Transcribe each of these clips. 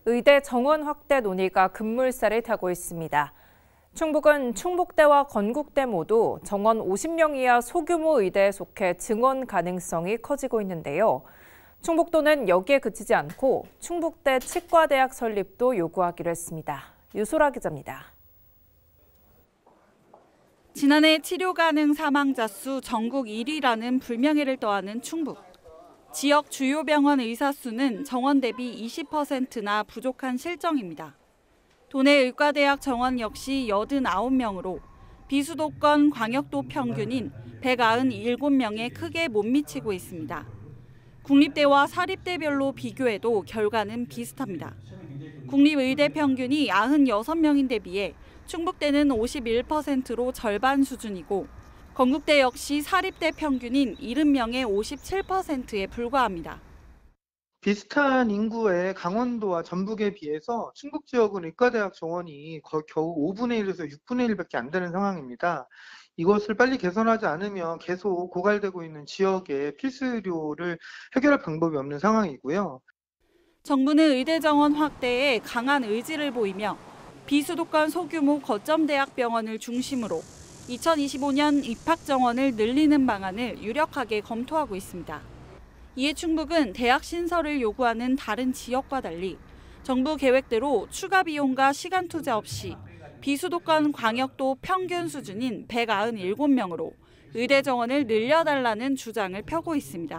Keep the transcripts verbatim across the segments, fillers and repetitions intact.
의대 정원 확대 논의가 급물살을 타고 있습니다. 충북은 충북대와 건국대 모두 정원 오십 명 이하 소규모 의대에 속해 증원 가능성이 커지고 있는데요. 충북도는 여기에 그치지 않고 충북대 치과대학 설립도 요구하기로 했습니다. 유소라 기자입니다. 지난해 치료 가능 사망자 수 전국 일 위라는 불명예를 떠안은 충북. 지역 주요 병원 의사 수는 정원 대비 이십 퍼센트나 부족한 실정입니다. 도내 의과대학 정원 역시 팔십구 명으로 비수도권 광역도 평균인 백구십칠 명에 크게 못 미치고 있습니다. 국립대와 사립대별로 비교해도 결과는 비슷합니다. 국립의대 평균이 구십육 명인데 비해 충북대는 오십일 퍼센트로 절반 수준이고 건국대 역시 사립대 평균인 칠십 명의 오십칠 퍼센트에 불과합니다. 비슷한 인구의 강원도와 전북에 비해서 충북 지역은 의과대학 정원이 겨우 오분의 일에서 육분의 일밖에 안 되는 상황입니다. 이것을 빨리 개선하지 않으면 계속 고갈되고 있는 지역의 필수 의료를 해결할 방법이 없는 상황이고요. 정부는 의대 정원 확대에 강한 의지를 보이며 비수도권 소규모 거점대학병원을 중심으로 이천이십오 년 입학 정원을 늘리는 방안을 유력하게 검토하고 있습니다. 이에 충북은 대학 신설을 요구하는 다른 지역과 달리 정부 계획대로 추가 비용과 시간 투자 없이 비수도권 광역도 평균 수준인 백구십칠 명으로 의대 정원을 늘려달라는 주장을 펴고 있습니다.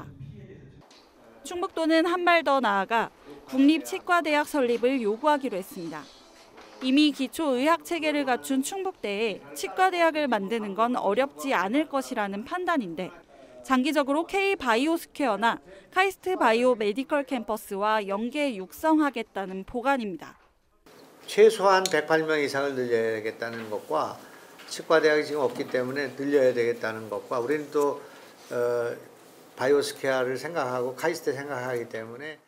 충북도는 한 발 더 나아가 국립치과대학 설립을 요구하기로 했습니다. 이미 기초의학 체계를 갖춘 충북대에 치과대학을 만드는 건 어렵지 않을 것이라는 판단인데 장기적으로 K-바이오스퀘어나 카이스트 바이오 메디컬 캠퍼스와 연계 육성하겠다는 보관입니다. 최소한 백팔 명 이상을 늘려야겠다는 것과 치과대학이 지금 없기 때문에 늘려야 되겠다는 것과 우리는 또 어, 바이오스퀘어를 생각하고 카이스트 생각하기 때문에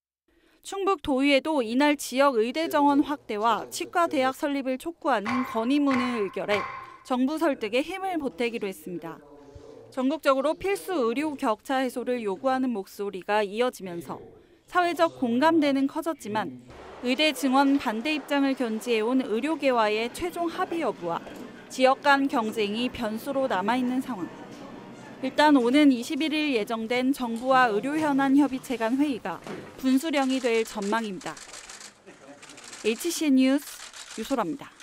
충북 도의회도 이날 지역 의대 정원 확대와 치과대학 설립을 촉구하는 건의문을 의결해 정부 설득에 힘을 보태기로 했습니다. 전국적으로 필수 의료 격차 해소를 요구하는 목소리가 이어지면서 사회적 공감대는 커졌지만 의대 증원 반대 입장을 견지해온 의료계와의 최종 합의 여부와 지역 간 경쟁이 변수로 남아있는 상황. 일단 오는 이십일 일 예정된 정부와 의료현안 협의체 간 회의가 분수령이 될 전망입니다. 에이치씨엔 뉴스 유소라입니다.